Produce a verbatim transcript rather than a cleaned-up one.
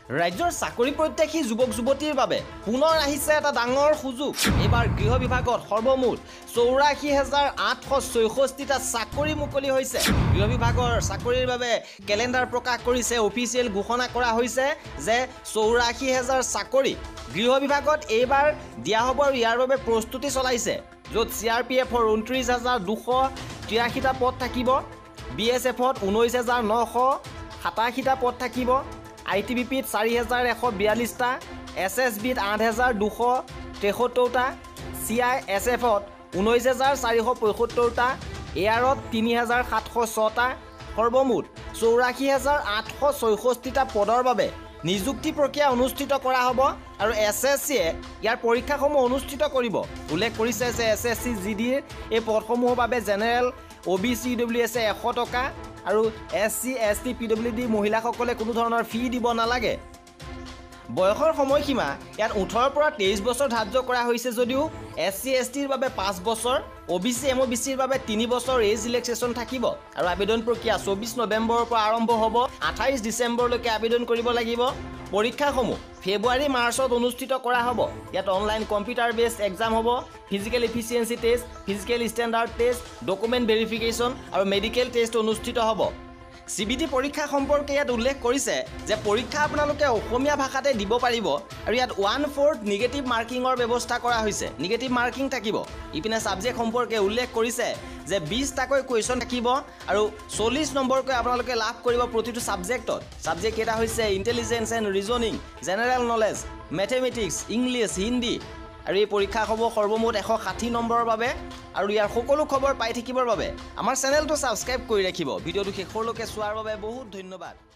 ৰাজ্যৰ চাকৰি প্ৰত্যাশী যুৱক যুৱতীৰ বাবে পুনৰ আহিছে এটা ডাঙৰ সুযোগ এবাৰ গৃহ বিভাগত সৰ্বমুঠ চৌৰাশী হাজাৰ আঠশ ছয়ষষ্ঠিটা চাকৰি মুকলি হৈছে গৃহ বিভাগৰ চাকৰিৰ বাবে কেলেণ্ডাৰ প্ৰকাশ কৰিছে অফিচিয়েল ঘোষণা কৰা হৈছে যে চৌৰাশী হাজাৰ চাকৰি গৃহ বিভাগত এইবাৰ দিয়া হ'ব আৰু ইয়াৰ বাবে প্ৰস্তুতি চলাইছে য'ত চি আৰ পি এফৰ ঊনত্ৰিছ হাজাৰ দুশ তিৰাশীটা পদ থাকিব বি এছ এফত ঊনৈছ হাজাৰ নশ সাতাশীটা পদ থাকিব আই টি বি পিত চাৰি হাজাৰ এশ বিয়াল্লিছটা এছ এছ বিত আঠ হাজাৰ দুশ তেসত্তৰটা চি আই এছ এফত ঊনৈছ হাজাৰ চাৰিশ পঁয়সত্তৰটা এয়াৰত তিনি হাজাৰ সাতশ ছটা সৰ্বমুঠ চৌৰাশী হাজাৰ আঠশ ছয়ষষ্ঠিটা পদৰ বাবে নিযুক্তি প্ৰক্ৰিয়া অনুষ্ঠিত কৰা হ'ব আৰু এছ এছ চিয়ে ইয়াৰ পৰীক্ষাসমূহ অনুষ্ঠিত কৰিব উল্লেখ কৰিছে যে এছ এছ চি জি ডিৰ এই পদসমূহৰ বাবে general O' B C W এছে এশ টকা আৰু S C S T P W D মহিলাসকলে কোনো ধৰণৰ ফি দিব নালাগে বয়সৰ সময়সীমা ইয়াত ওঠৰৰ পৰা তেইছ বছৰ ধাৰ্য কৰা হৈছে যদিও এছ চি এছ টিৰ বাবে পাঁচ বছৰ O' B C M O' B চিৰ বাবে তিনি বছৰ এজ ৰিলেক্সেশ্যন থাকিব আৰু আবেদন প্ৰক্ৰিয়া চৌবিছ নৱেম্বৰৰ পৰা আৰম্ভ হ'ব আঠাইছ ডিচেম্বৰলৈকে আবেদন কৰিব লাগিব পৰীক্ষাসমূহ ফেব্ৰুৱাৰী মাৰ্চত অনুষ্ঠিত কৰা হ'ব ইয়াত অনলাইন কম্পিউটাৰ বেছড এক্সাম হ'ব physical efficiency test physical standard test document verification আৰু মেডিকেল টেষ্ট অনুষ্ঠিত হ'ব চি বি টি পৰীক্ষা সম্পৰ্কে ইয়াত উল্লেখ কৰিছে যে পৰীক্ষা আপোনালোকে অসমীয়া ভাষাতে দিব পাৰিব আৰু ইয়াত ওৱান ফ'ৰ্থ নিগেটিভ মাৰ্কিঙৰ ব্যৱস্থা কৰা হৈছে নিগেটিভ মাৰ্কিং থাকিব ইপিনে ছাবজেক্ট সম্পৰ্কে উল্লেখ কৰিছে যে বিছটাকৈ কুৱেশ্যন থাকিব আৰু চল্লিছ নম্বৰকৈ আপোনালোকে লাভ কৰিব প্ৰতিটো ছাবজেক্টত ছাবজেক্ট কেইটা হৈছে intelligence and reasoning general knowledge mathematics English Hindi আৰু এই পৰীক্ষাসমূহ সৰ্বমুঠ এশ ষাঠি নম্বৰৰ বাবে আৰু ইয়াৰ সকলো খবৰ পাই থাকিবৰ বাবে আমাৰ চেনেলটো ছাবস্ক্ৰাইব কৰি ৰাখিব ভিডিঅ'টো শেষলৈকে চোৱাৰ বাবে বহুত ধন্যবাদ